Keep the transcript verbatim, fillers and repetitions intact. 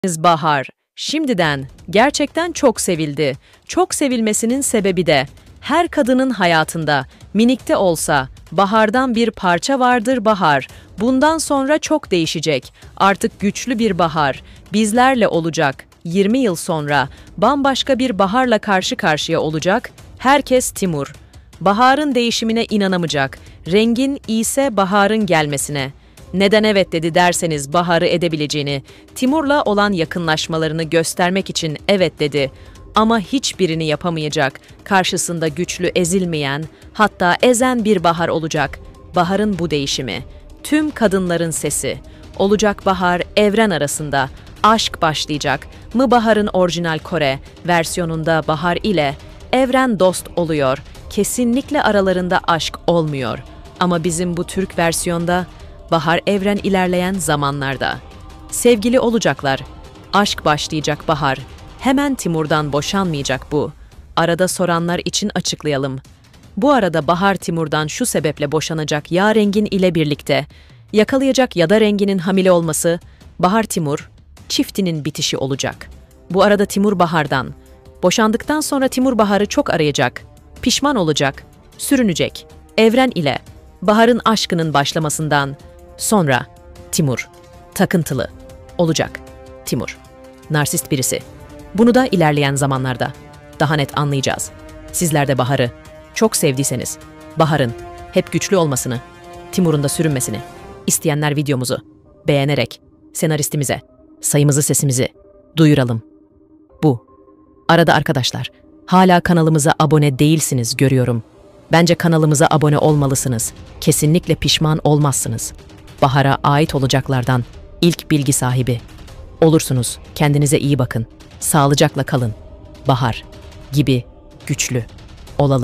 Bahar, şimdiden gerçekten çok sevildi. Çok sevilmesinin sebebi de her kadının hayatında minikte olsa bahardan bir parça vardır bahar. Bundan sonra çok değişecek. Artık güçlü bir bahar bizlerle olacak. yirmi yıl sonra bambaşka bir baharla karşı karşıya olacak. Herkes Timur. Baharın değişimine inanamayacak. Rengin ise baharın gelmesine. Neden evet dedi derseniz baharı edebileceğini, Timur'la olan yakınlaşmalarını göstermek için evet dedi. Ama hiçbirini yapamayacak. Karşısında güçlü, ezilmeyen, hatta ezen bir bahar olacak. Baharın bu değişimi. Tüm kadınların sesi. Olacak bahar evren arasında. Aşk başlayacak. Mı Bahar'ın orijinal Kore versiyonunda bahar ile evren dost oluyor. Kesinlikle aralarında aşk olmuyor. Ama bizim bu Türk versiyonda bahar evren ilerleyen zamanlarda. Sevgili olacaklar. Aşk başlayacak bahar. Hemen Timur'dan boşanmayacak bu. Arada soranlar için açıklayalım. Bu arada Bahar Timur'dan şu sebeple boşanacak ya Rengin ile birlikte. Yakalayacak ya da Rengin'in hamile olması, Bahar Timur, çiftinin bitişi olacak. Bu arada Timur Bahar'dan. Boşandıktan sonra Timur Bahar'ı çok arayacak. Pişman olacak. Sürünecek. Evren ile. Bahar'ın aşkının başlamasından sonra Timur, takıntılı olacak. Timur, narsist birisi. Bunu da ilerleyen zamanlarda daha net anlayacağız. Sizler de Bahar'ı çok sevdiyseniz, Bahar'ın hep güçlü olmasını, Timur'un da sürünmesini isteyenler videomuzu beğenerek senaristimize sayımızı sesimizi duyuralım. Bu. Arada arkadaşlar, hala kanalımıza abone değilsiniz görüyorum. Bence kanalımıza abone olmalısınız. Kesinlikle pişman olmazsınız. Bahar'a ait olacaklardan ilk bilgi sahibi olursunuz. Kendinize iyi bakın. Sağlıcakla kalın. Bahar gibi güçlü.